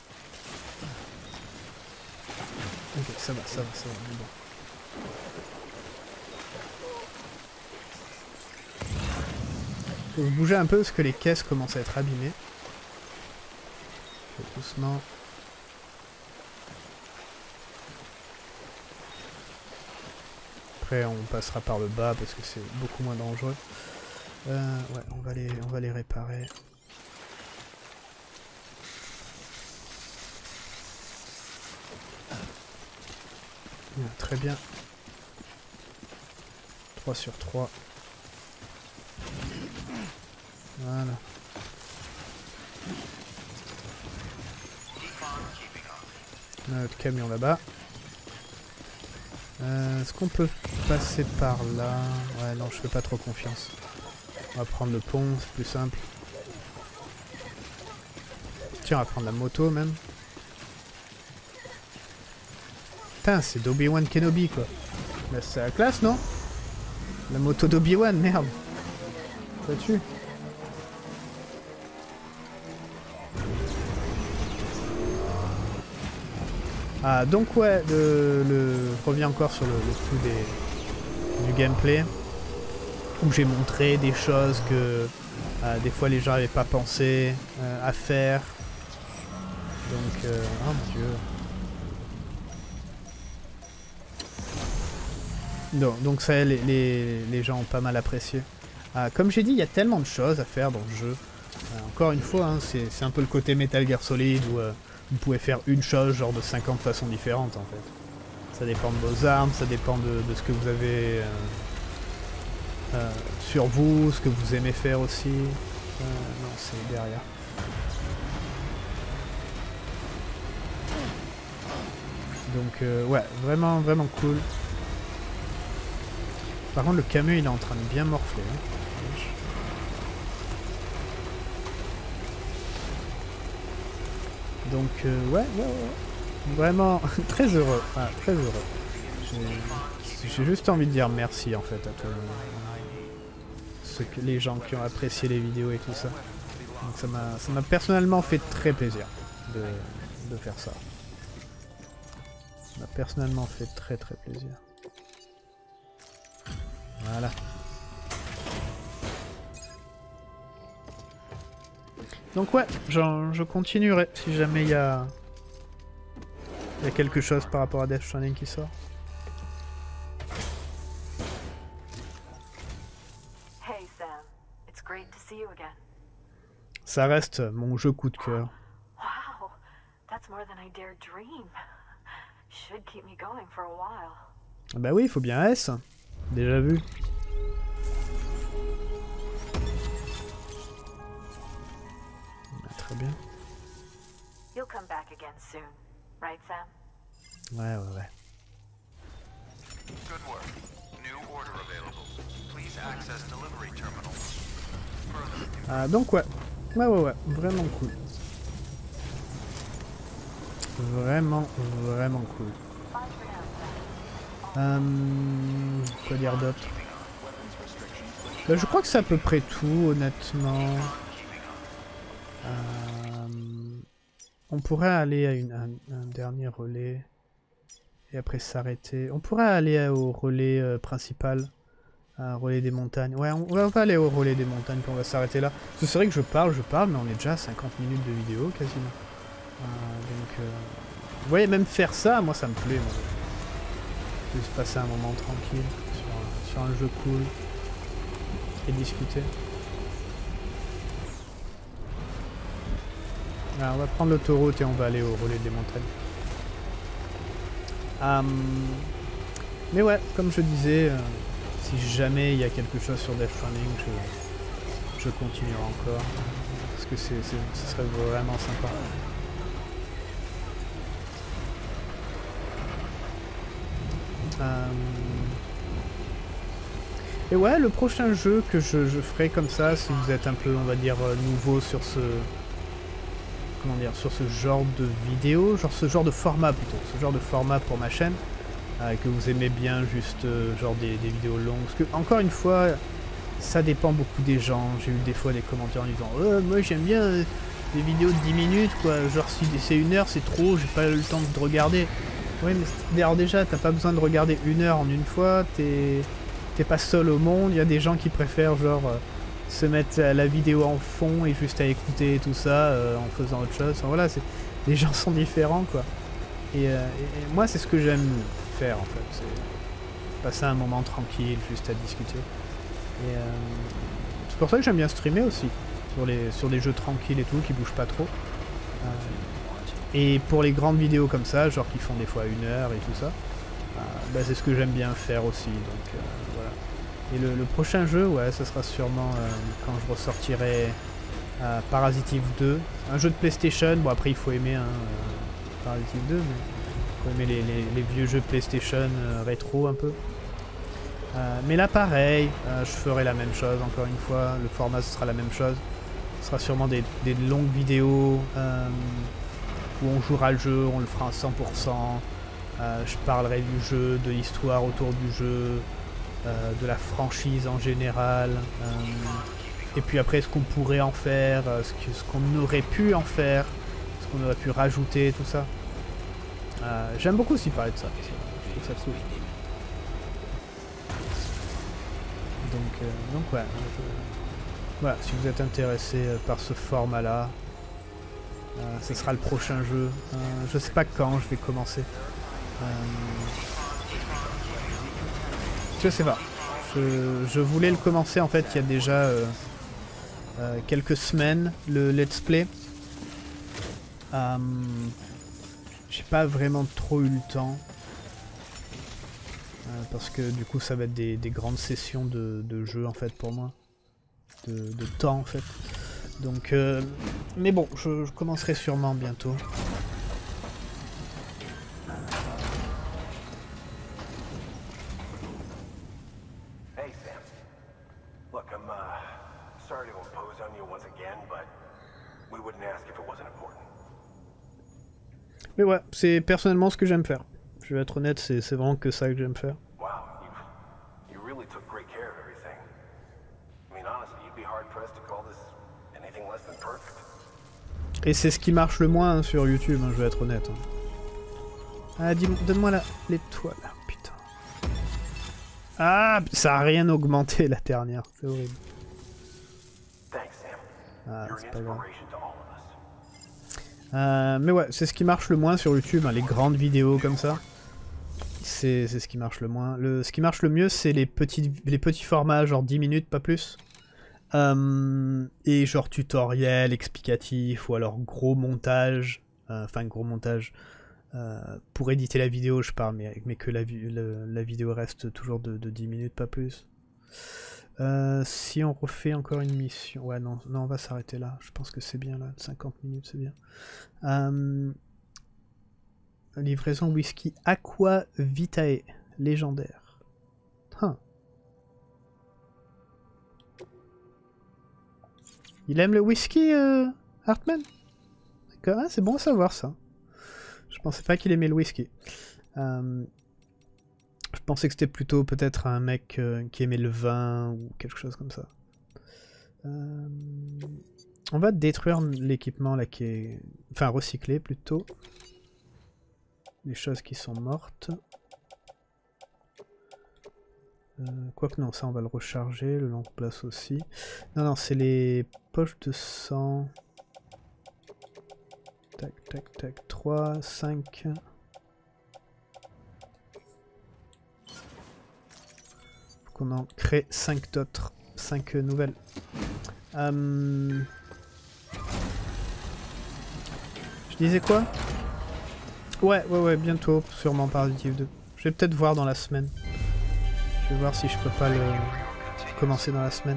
Ok, ça va, ça va, ça va. Bon. Faut se bouger un peu parce que les caisses commencent à être abîmées. Doucement. après on passera par le bas parce que c'est beaucoup moins dangereux. Euh, ouais, on va les, on va les réparer. Ouais, très bien. trois sur trois. Voilà. On a notre camion là-bas. Euh, Est-ce qu'on peut passer par là? Ouais, non, je fais pas trop confiance. On va prendre le pont, c'est plus simple. Tiens, on va prendre la moto même. Putain, c'est d'Obi-Wan Kenobi quoi. Là, c'est la classe, non? La moto d'Obi-Wan, merde. Ça tue. Ah, donc ouais, le, le... je reviens encore sur le, le coup des, du gameplay, où j'ai montré des choses que euh, des fois les gens n'avaient pas pensé euh, à faire. Donc, euh, oh mon dieu. Donc, donc ça, les, les, les gens ont pas mal apprécié. Euh, comme j'ai dit, il y a tellement de choses à faire dans le jeu. Euh, encore une fois, hein, c'est un peu le côté Metal Gear Solid où euh, vous pouvez faire une chose genre de cinquante façons différentes en fait. Ça dépend de vos armes, ça dépend de, de ce que vous avez euh, euh, sur vous, ce que vous aimez faire aussi. Euh, non, c'est derrière. Donc euh, ouais, vraiment vraiment cool. Par contre le camion il est en train de bien morfler. Hein. Donc euh, ouais, ouais, ouais, vraiment très heureux, ah, très heureux. J'ai juste envie de dire merci en fait à tous ceux que, les gens qui ont apprécié les vidéos et tout ça. Donc ça m'a ça m'a personnellement fait très plaisir de, de faire ça. Ça m'a personnellement fait très très plaisir. Voilà. Donc ouais, je continuerai si jamais il y a... y a quelque chose par rapport à Death Stranding qui sort. Hey Sam, it's great to see you again. Ça reste mon jeu coup de cœur. Wow, that's more than I dared dream. Should keep me going for a while. Bah oui, il faut bien S. Déjà vu. Très bien. You'll come back again soon, right Sam? Ouais, ouais, ouais. Good work. New order available. Please access delivery terminal. Ah, donc ouais. Ouais, ouais, ouais. Vraiment cool. Vraiment, vraiment cool. Euh, quoi dire d'autre? Bah, je crois que c'est à peu près tout, honnêtement. Euh, on pourrait aller à une, un, un dernier relais et après s'arrêter. On pourrait aller au relais euh, principal, un relais des montagnes. Ouais, on, on va aller au relais des montagnes puis on va s'arrêter là. C'est vrai que je parle, je parle, mais on est déjà à cinquante minutes de vidéo quasiment. Euh, donc, euh, vous voyez, même faire ça, moi ça me plaît. Moi. Juste passer un moment tranquille sur, sur un jeu cool et discuter. Alors, on va prendre l'autoroute et on va aller au relais des montagnes. Um, mais ouais, comme je disais, euh, si jamais il y a quelque chose sur Death Stranding, je, je continuerai encore. Parce que c'est, c'est, ce serait vraiment sympa. Um, et ouais, le prochain jeu que je, je ferai comme ça, si vous êtes un peu, on va dire, nouveau sur ce... comment dire, sur ce genre de vidéo, genre ce genre de format plutôt, ce genre de format pour ma chaîne, euh, que vous aimez bien juste euh, genre des, des vidéos longues, parce que encore une fois, ça dépend beaucoup des gens. J'ai eu des fois des commentaires en disant oh, moi j'aime bien euh, des vidéos de dix minutes quoi, genre si c'est une heure c'est trop, j'ai pas le temps de regarder. Oui mais alors déjà t'as pas besoin de regarder une heure en une fois, t'es t'es pas seul au monde, il y a des gens qui préfèrent genre euh, se mettre la vidéo en fond et juste à écouter tout ça euh, en faisant autre chose. Enfin, voilà, les gens sont différents quoi. Et, euh, et, et moi c'est ce que j'aime faire en fait. passer un moment tranquille, juste à discuter. Et euh, c'est pour ça que j'aime bien streamer aussi, sur, les, sur des jeux tranquilles et tout, qui bougent pas trop. Euh, et pour les grandes vidéos comme ça, genre qui font des fois une heure et tout ça, euh, bah, c'est ce que j'aime bien faire aussi, donc euh, voilà. Et le, le prochain jeu, ouais, ça sera sûrement euh, quand je ressortirai euh, Parasitive deux, un jeu de PlayStation, bon après il faut aimer hein, euh, Parasitive deux, mais il faut aimer les, les, les vieux jeux PlayStation euh, rétro un peu. Euh, mais là pareil, euh, je ferai la même chose encore une fois, le format ce sera la même chose. Ce sera sûrement des, des longues vidéos euh, où on jouera le jeu, on le fera à cent pour cent. Euh, je parlerai du jeu, de l'histoire autour du jeu, euh, de la franchise en général. Euh, et puis après ce qu'on pourrait en faire, euh, ce que- ce qu'on aurait pu en faire, ce qu'on aurait pu rajouter, tout ça. Euh, J'aime beaucoup aussi parler de ça, je trouve ça cool. Donc, euh, donc ouais. je- Voilà, si vous êtes intéressé euh, par ce format-là, euh, ce sera le prochain jeu. Euh, je sais pas quand je vais commencer. Euh, je sais pas. Je, je voulais le commencer en fait il y a déjà euh, euh, quelques semaines, le let's play. Euh, J'ai pas vraiment trop eu le temps. Euh, parce que du coup ça va être des, des grandes sessions de, de jeu en fait pour moi. De, de temps en fait. Donc euh, mais bon, je, je commencerai sûrement bientôt. Hey, Sam. Look, I'm, uh, sorry to impose on you once again, but we wouldn't ask if it wasn't important. Mais ouais, c'est personnellement ce que j'aime faire. Je vais être honnête, c'est c'est vraiment que ça que j'aime faire. Wow, you you really took great care of everything. I mean, honestly, you'd be hard-pressed to call this anything less than perfect. Et c'est ce qui marche le moins hein, sur YouTube, hein, je vais être honnête. hein. Ah, dis-moi, donne-moi la- l'étoile, putain. Ah, ça a rien augmenté la dernière, c'est horrible. Thanks, Sam. Ah, You're c'est an pas grave. inspiration to all of us. Euh, mais ouais, c'est ce qui marche le moins sur YouTube, hein, les grandes vidéos comme ça. C'est c'est ce qui marche le moins. Le, ce qui marche le mieux, c'est les petits, les petits formats, genre dix minutes, pas plus. Euh, et genre tutoriel, explicatif, ou alors gros montage. euh, Enfin, gros montage. euh, pour éditer la vidéo, je parle, mais, mais que la, vi- le- la vidéo reste toujours de, de dix minutes, pas plus. Euh, si on refait encore une mission... Ouais, non, non on va s'arrêter là. Je pense que c'est bien, là. cinquante minutes, c'est bien. Euh, livraison whisky Aqua Vitae. Légendaire. Huh. Il aime le whisky, euh, Hartman? D'accord, ah, c'est bon à savoir, ça. Je pensais pas qu'il aimait le whisky. Euh, je pensais que c'était plutôt peut-être un mec euh, qui aimait le vin ou quelque chose comme ça. Euh, on va détruire l'équipement là qui est... Enfin recycler plutôt. Les choses qui sont mortes. Euh, Quoique non, ça on va le recharger, le long place aussi. Non, non, c'est les poches de sang. Tac, tac, tac, trois, cinq... On en crée cinq d'autres, cinq nouvelles. Euh... Je disais quoi? Ouais, ouais, ouais, bientôt, sûrement Parasitive deux. Je vais peut-être voir dans la semaine. Je vais voir si je peux pas le commencer dans la semaine.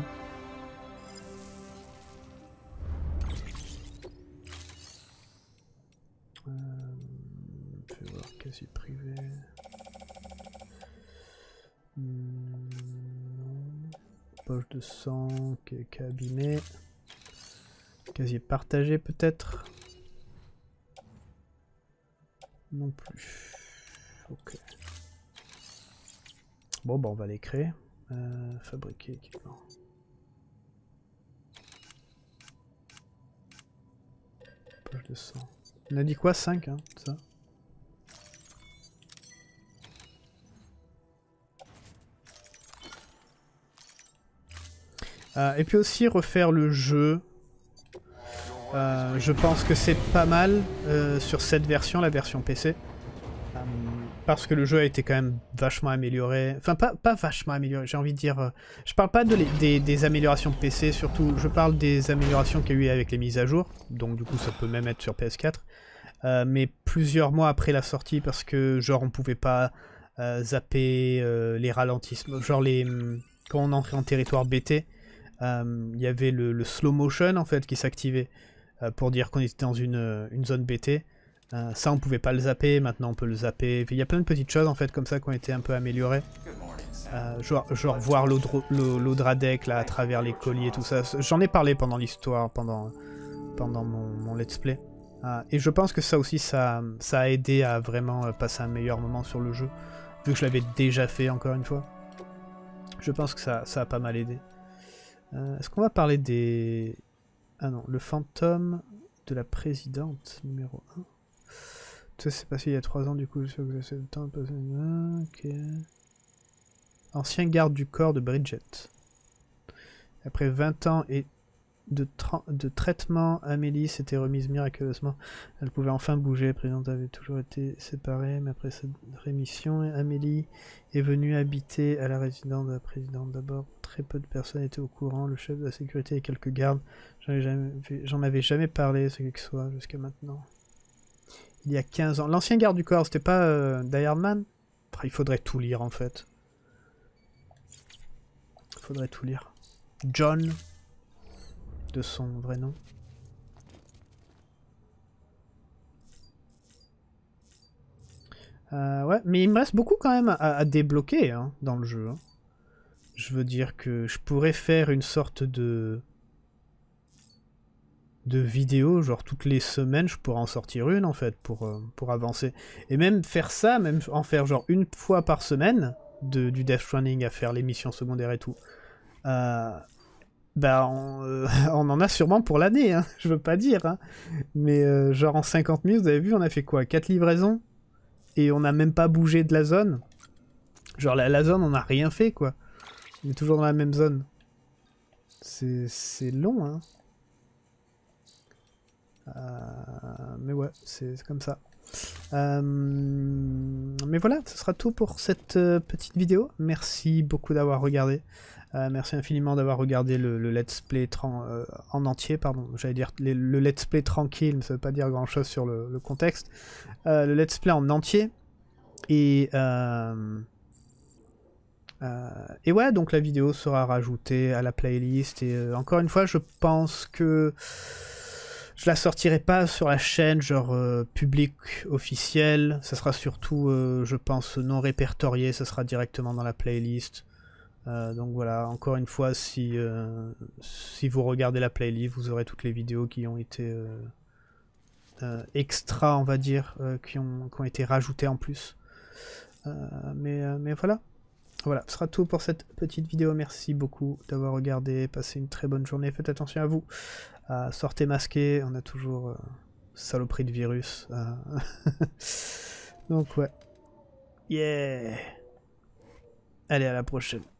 Euh... Je vais voir quasi privé. Hmm, non. Poche de sang qui est, qui est abîmée. Casier partagé peut-être. Non plus. Ok. Bon bah on va les créer. Euh, fabriquer équipement. Poche de sang. On a dit quoi? cinq hein, ça. Euh, et puis aussi refaire le jeu. Euh, je pense que c'est pas mal euh, sur cette version, la version P C. Euh, parce que le jeu a été quand même vachement amélioré. Enfin, pas, pas vachement amélioré, j'ai envie de dire... Euh, je parle pas de les, des, des améliorations P C, surtout, je parle des améliorations qu'il y a eu avec les mises à jour, donc du coup ça peut même être sur P S quatre, euh, mais plusieurs mois après la sortie, parce que genre on pouvait pas euh, zapper euh, les ralentissements, genre les... Quand on entrait en territoire B T, il euh, y avait le, le slow motion en fait qui s'activait euh, pour dire qu'on était dans une, une zone B T. Euh, ça on pouvait pas le zapper, maintenant on peut le zapper. Il y a plein de petites choses en fait comme ça qui ont été un peu améliorées. Euh, genre, genre voir l'Audradec là à travers les colliers, tout ça. J'en ai parlé pendant l'histoire, pendant, pendant mon, mon let's play. Euh, et je pense que ça aussi ça, ça a aidé à vraiment passer un meilleur moment sur le jeu. Vu que je l'avais déjà fait encore une fois. Je pense que ça, ça a pas mal aidé. Euh, Est-ce qu'on va parler des... Ah non, le fantôme de la présidente numéro un. Tout ça s'est passé il y a trois ans, du coup, je sais que vous avez le temps de passer... Ok. Ancien garde du corps de Bridget. Après vingt ans et de, de traitement, Amélie s'était remise miraculeusement. Elle pouvait enfin bouger. La présidente avait toujours été séparée, mais après cette rémission, Amélie est venue habiter à la résidence de la présidente. D'abord, très peu de personnes étaient au courant. Le chef de la sécurité et quelques gardes. J'en avais jamais parlé, ce que ce soit, jusqu'à maintenant. Il y a quinze ans. L'ancien garde du corps, c'était pas euh, Die Hard Man? Enfin, il faudrait tout lire, en fait. Il faudrait tout lire. John, de son vrai nom. Euh, ouais, mais il me reste beaucoup quand même à, à débloquer hein, dans le jeu. Hein. Je veux dire que je pourrais faire une sorte de... de vidéo, genre toutes les semaines, je pourrais en sortir une en fait, pour, euh, pour avancer. Et même faire ça, même en faire genre une fois par semaine, de, du Death Stranding à faire les missions secondaires et tout. Euh, bah on, euh, on en a sûrement pour l'année, hein, je veux pas dire. Hein. Mais euh, genre en cinquante minutes, vous avez vu, on a fait quoi? quatre livraisons? Et on n'a même pas bougé de la zone. Genre la, la zone, on n'a rien fait quoi. On est toujours dans la même zone. C'est long, hein. Euh, mais ouais, c'est comme ça. Euh, mais voilà, ce sera tout pour cette euh, petite vidéo. Merci beaucoup d'avoir regardé. Euh, merci infiniment d'avoir regardé le, le let's play euh, en entier, pardon. J'allais dire les, le let's play tranquille, mais ça veut pas dire grand chose sur le, le contexte. Euh, le let's play en entier. Et, euh, euh, et ouais, donc la vidéo sera rajoutée à la playlist. Et euh, encore une fois, je pense que je la sortirai pas sur la chaîne, genre euh, public officiel. Ça sera surtout, euh, je pense, non répertorié. Ça sera directement dans la playlist. Euh, donc voilà, encore une fois, si, euh, si vous regardez la playlist, vous aurez toutes les vidéos qui ont été euh, euh, extra, on va dire, euh, qui, ont, qui ont été rajoutées en plus. Euh, mais, euh, mais voilà. Voilà, ce sera tout pour cette petite vidéo. Merci beaucoup d'avoir regardé. Passez une très bonne journée. Faites attention à vous. Euh, sortez masqué. On a toujours euh, saloperie de virus. Euh... Donc ouais. Yeah. Allez, à la prochaine.